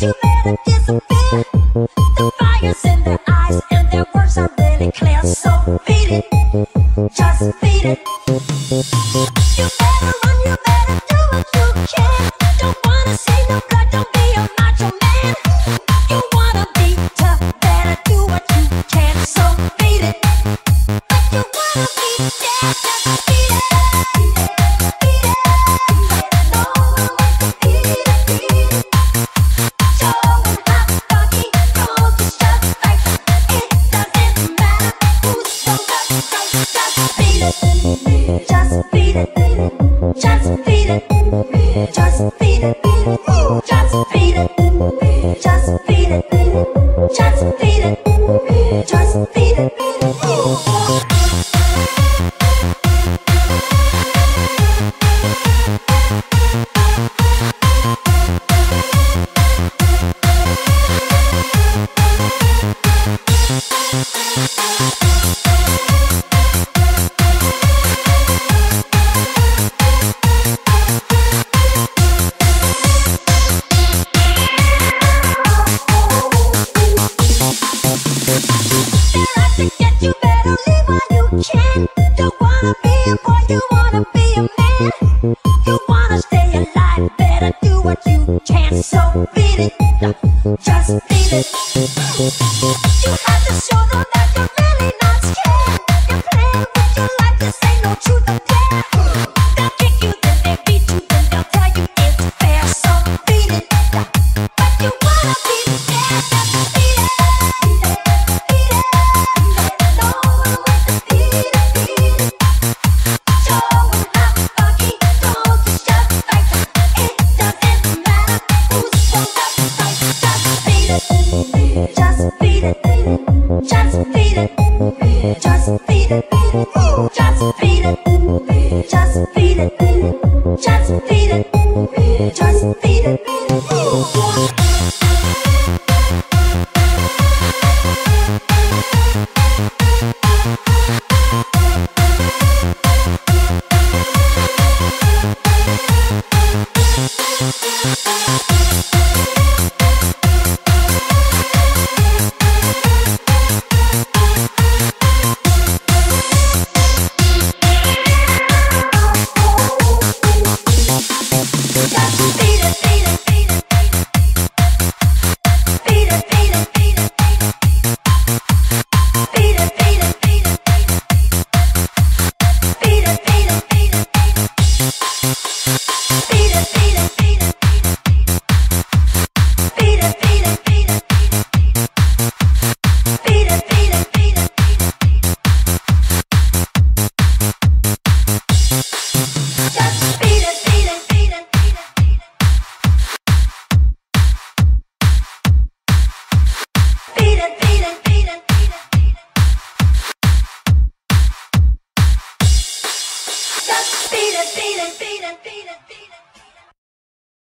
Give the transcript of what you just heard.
you better disappear. The fire's in their eyes and their words are really clear. So beat it, just beat it. You better run, you better do what you can. Don't wanna see no blood, don't be a macho man. You wanna be tough, better do what you can. So beat it. But you wanna be dead, just beat it. Beat it, no one wants to beat it, beat it. Showing hot doggy, don't you just fight. It doesn't matter who's stronger, just beat it. Just beat it, just beat it, just beat it, just beat it, just beat it, just beat it, just beat it. You better live while you can. Don't wanna be a boy, you wanna be a man. You wanna stay alive, better do what you can. So beat it, just beat it. You have to show them that you're really not scared. You're playing with your life, this ain't no truth or dare. They'll kick you, then they beat you, then they'll tell you it's fair. So beat it, but you wanna be scared, just beat it. Beat it. No one wants to beat it, beat it. Showing hot doggy, don't you just fight. It doesn't matter who's stronger, just beat it. Just beat it. Just beat it. Just beat it. Just beat it. Just beat it. Just beat it. Just beat it. Beat it, beat it, beat it, beat it, beat it.